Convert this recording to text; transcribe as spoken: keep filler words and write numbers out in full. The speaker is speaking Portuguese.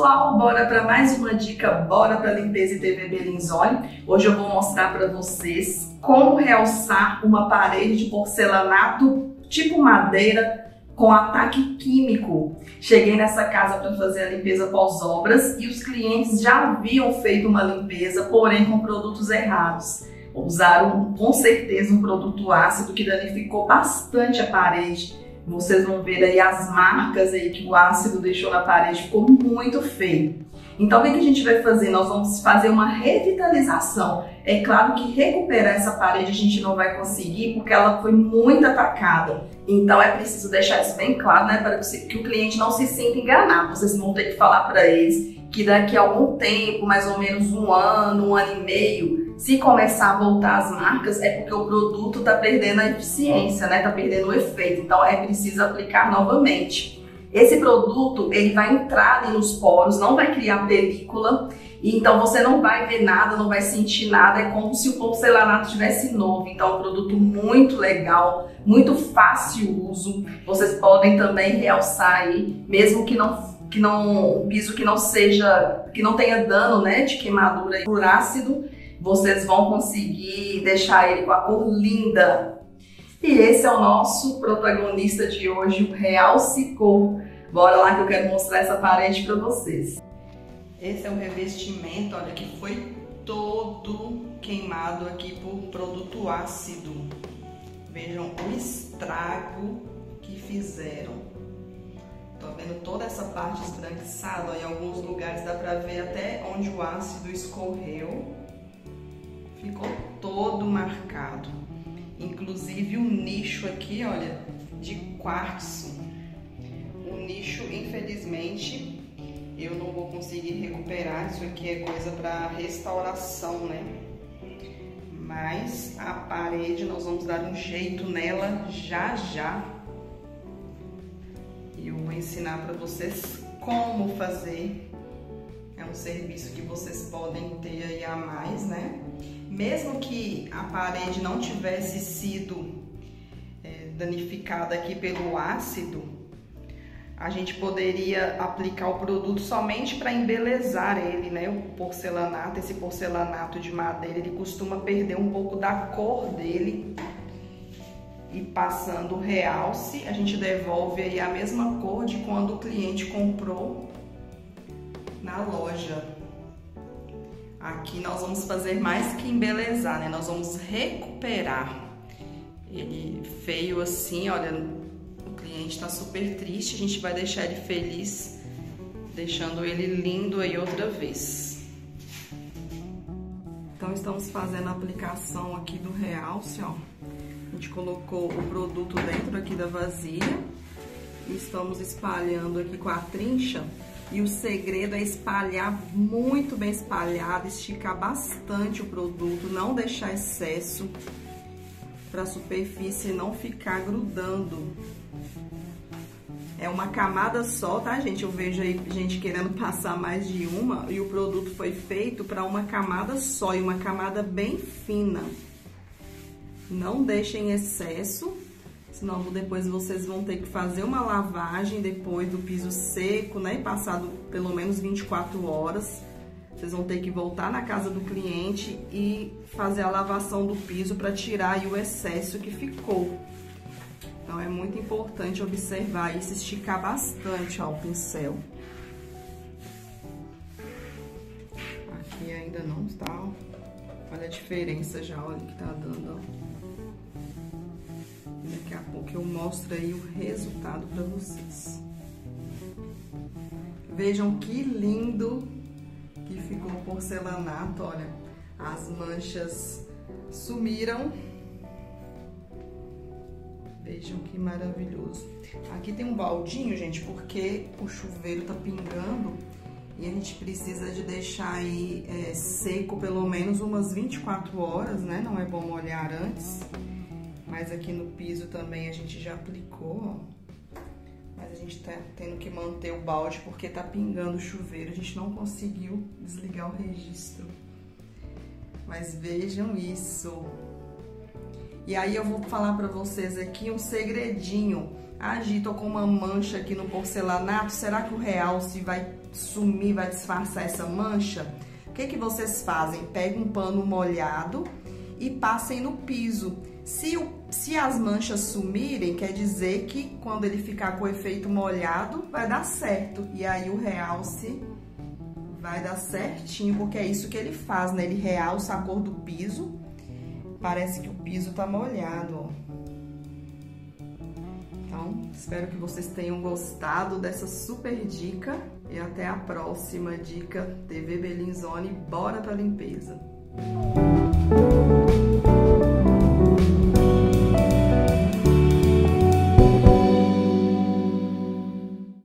pessoal, bora para mais uma dica, bora para limpeza e T V Bellinzoni. Hoje eu vou mostrar para vocês como realçar uma parede de porcelanato tipo madeira com ataque químico. Cheguei nessa casa para fazer a limpeza pós-obras e os clientes já haviam feito uma limpeza, porém com produtos errados. Usaram com certeza um produto ácido que danificou bastante a parede. Vocês vão ver aí as marcas aí que o ácido deixou na parede, ficou muito feio. Então o que a gente vai fazer? Nós vamos fazer uma revitalização. É claro que recuperar essa parede a gente não vai conseguir porque ela foi muito atacada. Então é preciso deixar isso bem claro, né, para que o cliente não se sinta enganado. Vocês vão ter que falar para eles que daqui a algum tempo, mais ou menos um ano, um ano e meio, se começar a voltar as marcas, é porque o produto está perdendo a eficiência, né? Está perdendo o efeito. Então é preciso aplicar novamente. Esse produto ele vai entrar ali nos poros, não vai criar película, e então você não vai ver nada, não vai sentir nada. É como se o porcelanato estivesse novo. Então é um produto muito legal, muito fácil uso. Vocês podem também realçar aí, mesmo que não que não um piso que não seja, que não tenha dano, né, de queimadura por ácido. Vocês vão conseguir deixar ele com a cor linda. E esse é o nosso protagonista de hoje, o Realce Cor. Bora lá que eu quero mostrar essa parede para vocês. Esse é o revestimento, olha, que foi todo queimado aqui por produto ácido. Vejam o estrago que fizeram. Tô vendo toda essa parte esbranquiçada, ó, em alguns lugares dá para ver até onde o ácido escorreu. Ficou todo marcado, inclusive o nicho aqui, olha, de quartzo. O nicho, infelizmente, eu não vou conseguir recuperar, isso aqui é coisa para restauração, né? Mas a parede nós vamos dar um jeito nela já já. E eu vou ensinar para vocês como fazer. É um serviço que vocês podem ter aí a mais, né? Mesmo que a parede não tivesse sido é, danificada aqui pelo ácido, a gente poderia aplicar o produto somente para embelezar ele, né? O porcelanato, esse porcelanato de madeira, ele costuma perder um pouco da cor dele. E passando o realce, a gente devolve aí a mesma cor de quando o cliente comprou na loja. Aqui nós vamos fazer mais que embelezar, né? Nós vamos recuperar. Ele feio assim, olha, o cliente tá super triste, a gente vai deixar ele feliz, deixando ele lindo aí outra vez. Então estamos fazendo a aplicação aqui do realce, ó. A gente colocou o produto dentro aqui da vasilha e estamos espalhando aqui com a trincha. E o segredo é espalhar muito bem espalhado, esticar bastante o produto, não deixar excesso para a superfície não ficar grudando. É uma camada só, tá, gente? Eu vejo aí gente querendo passar mais de uma e o produto foi feito para uma camada só e uma camada bem fina. Não deixem excesso. Senão depois vocês vão ter que fazer uma lavagem depois do piso seco, né? Passado pelo menos vinte e quatro horas. Vocês vão ter que voltar na casa do cliente e fazer a lavação do piso para tirar aí o excesso que ficou. Então é muito importante observar isso, esticar bastante, ó, o pincel. Aqui ainda não está, ó. Olha a diferença já, olha que tá dando, ó. Daqui a pouco eu mostro aí o resultado para vocês. Vejam que lindo que ficou o porcelanato, olha. As manchas sumiram. Vejam que maravilhoso. Aqui tem um baldinho, gente, porque o chuveiro tá pingando e a gente precisa de deixar aí é, seco pelo menos umas vinte e quatro horas, né? Não é bom molhar antes. Mas aqui no piso também a gente já aplicou, ó. Mas a gente tá tendo que manter o balde porque tá pingando o chuveiro. A gente não conseguiu desligar o registro. Mas vejam isso. E aí eu vou falar pra vocês aqui um segredinho. agita com uma mancha aqui no porcelanato, será que o realce vai sumir, vai disfarçar essa mancha? O que que vocês fazem? Pegam um pano molhado e passem no piso. Se, o, se as manchas sumirem, quer dizer que quando ele ficar com o efeito molhado, vai dar certo. E aí o realce vai dar certinho, porque é isso que ele faz, né? Ele realça a cor do piso. Parece que o piso tá molhado, ó. Então, espero que vocês tenham gostado dessa super dica. E até a próxima dica T V Bellinzone. Bora pra limpeza!